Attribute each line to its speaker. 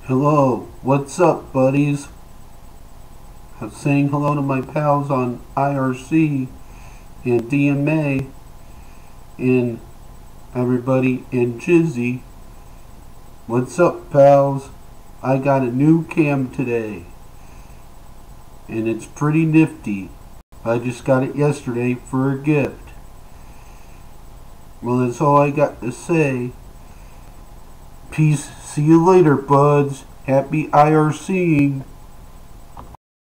Speaker 1: Hello, what's up, buddies? I'm saying hello to my pals on IRC and DMA and everybody in Jizzy. What's up, pals? I got a new cam today, and it's pretty nifty. I just got it yesterday for a gift. Well, that's all I got to say. Peace. See you later, buds. Happy IRCing.